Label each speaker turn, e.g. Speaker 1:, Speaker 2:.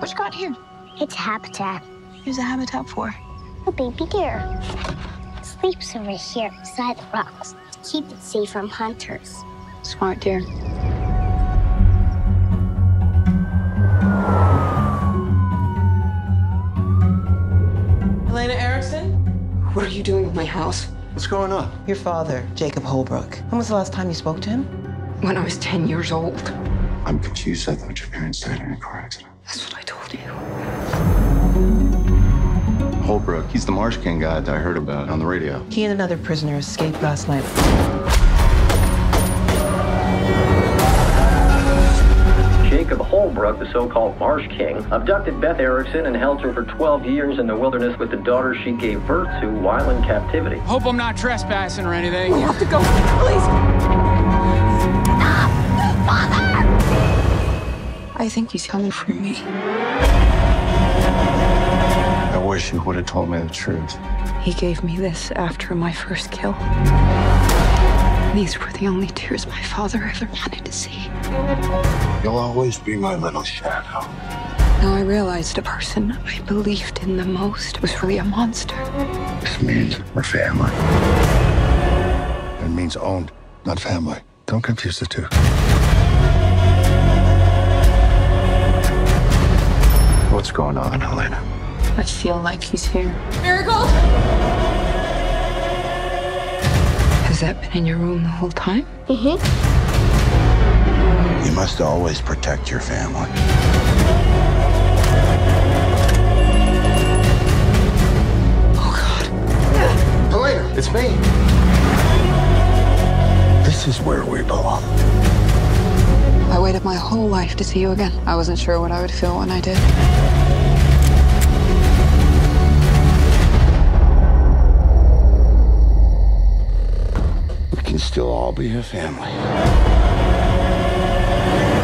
Speaker 1: What you got here?
Speaker 2: It's habitat.
Speaker 1: Here's a habitat for?
Speaker 2: A baby deer. It sleeps over here beside the rocks to keep it safe from hunters.
Speaker 1: Smart deer.
Speaker 3: Elena Erickson? What are you doing with my house?
Speaker 4: What's going on?
Speaker 3: Your father, Jacob Holbrook. When was the last time you spoke to him? When I was 10 years old.
Speaker 4: I'm confused. I thought your parents died in a car accident.
Speaker 3: That's what I told you.
Speaker 4: Holbrook, he's the Marsh King guy that I heard about on the radio.
Speaker 3: He and another prisoner escaped last night.
Speaker 5: Jacob Holbrook, the so-called Marsh King, abducted Beth Erickson and held her for 12 years in the wilderness with the daughter she gave birth to while in captivity.
Speaker 6: Hope I'm not trespassing or anything.
Speaker 3: We have to go, please.
Speaker 2: Father!
Speaker 1: I think he's coming for me.
Speaker 4: I wish you would have told me the truth.
Speaker 1: He gave me this after my first kill. These were the only tears my father ever wanted to see.
Speaker 4: You'll always be my little shadow.
Speaker 1: Now I realized the person I believed in the most was really a monster.
Speaker 4: This means we're family. It means owned, not family. Don't confuse the two. What's going on, Elena?
Speaker 1: I feel like he's here.
Speaker 3: Miracle!
Speaker 1: Has that been in your room the whole time?
Speaker 2: Mm-hmm.
Speaker 4: You must always protect your family.
Speaker 1: Oh, God.
Speaker 4: Elena, it's me. This is where we belong.
Speaker 1: I waited my whole life to see you again. I wasn't sure what I would feel when I did.
Speaker 4: We can still all be a family.